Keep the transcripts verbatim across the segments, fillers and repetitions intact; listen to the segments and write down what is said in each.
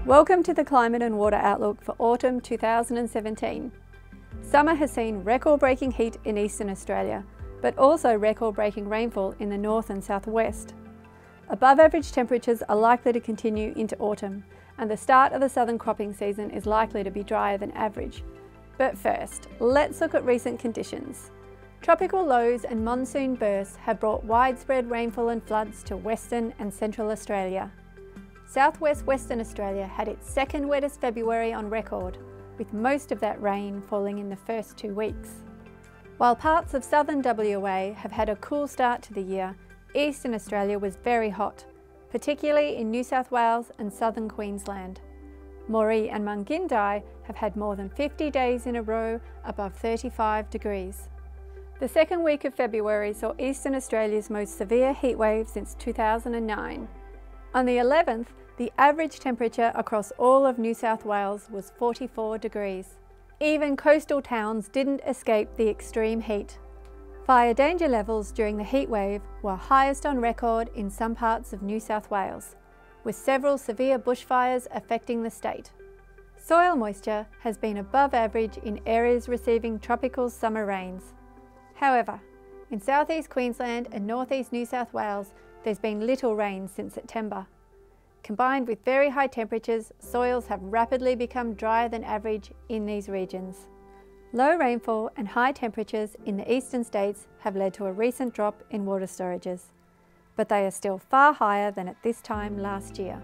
Welcome to the Climate and Water Outlook for Autumn two thousand seventeen. Summer has seen record-breaking heat in eastern Australia, but also record-breaking rainfall in the north and southwest. Above average temperatures are likely to continue into autumn, and the start of the southern cropping season is likely to be drier than average. But first, let's look at recent conditions. Tropical lows and monsoon bursts have brought widespread rainfall and floods to Western and Central Australia. Southwest Western Australia had its second wettest February on record, with most of that rain falling in the first two weeks. While parts of southern W A have had a cool start to the year, eastern Australia was very hot, particularly in New South Wales and southern Queensland. Moree and Mungindi have had more than fifty days in a row above thirty-five degrees. The second week of February saw eastern Australia's most severe heatwave since two thousand nine. On the eleventh, the average temperature across all of New South Wales was forty-four degrees. Even coastal towns didn't escape the extreme heat. Fire danger levels during the heatwave were highest on record in some parts of New South Wales, with several severe bushfires affecting the state. Soil moisture has been above average in areas receiving tropical summer rains. However, in southeast Queensland and northeast New South Wales, there's been little rain since September. Combined with very high temperatures, soils have rapidly become drier than average in these regions. Low rainfall and high temperatures in the eastern states have led to a recent drop in water storages, but they are still far higher than at this time last year.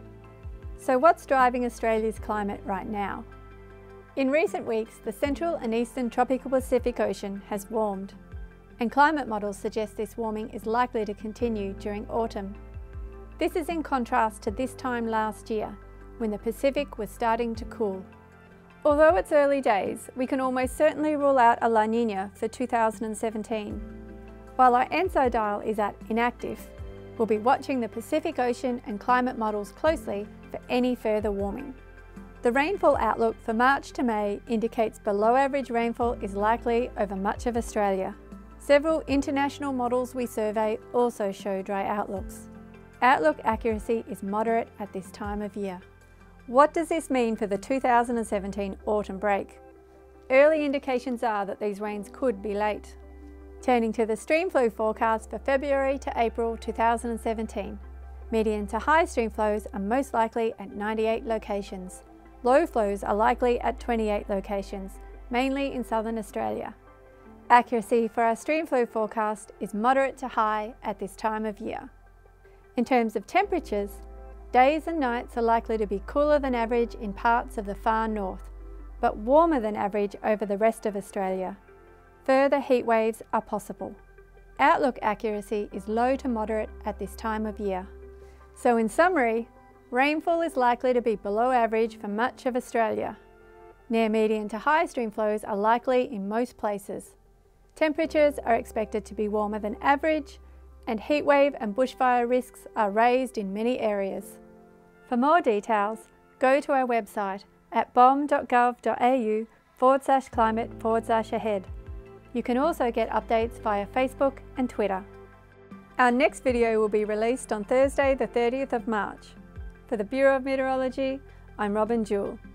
So what's driving Australia's climate right now? In recent weeks, the central and eastern tropical Pacific Ocean has warmed, and climate models suggest this warming is likely to continue during autumn. This is in contrast to this time last year, when the Pacific was starting to cool. Although it's early days, we can almost certainly rule out a La Niña for two thousand seventeen. While our ENSO dial is at inactive, we'll be watching the Pacific Ocean and climate models closely for any further warming. The rainfall outlook for March to May indicates below average rainfall is likely over much of Australia. Several international models we survey also show dry outlooks. Outlook accuracy is moderate at this time of year. What does this mean for the two thousand seventeen autumn break? Early indications are that these rains could be late. Turning to the Streamflow forecast for February to April two thousand seventeen. Medium to high stream flows are most likely at ninety-eight locations. Low flows are likely at twenty-eight locations, mainly in southern Australia. Accuracy for our Streamflow forecast is moderate to high at this time of year. In terms of temperatures, days and nights are likely to be cooler than average in parts of the far north, but warmer than average over the rest of Australia. Further heat waves are possible. Outlook accuracy is low to moderate at this time of year. So in summary, rainfall is likely to be below average for much of Australia. Near medium to high stream flows are likely in most places. Temperatures are expected to be warmer than average, and heatwave and bushfire risks are raised in many areas. For more details, go to our website at bom.gov.au forward slash climate forward slash ahead. You can also get updates via Facebook and Twitter. Our next video will be released on Thursday the thirtieth of March. For the Bureau of Meteorology, I'm Robin Jewell.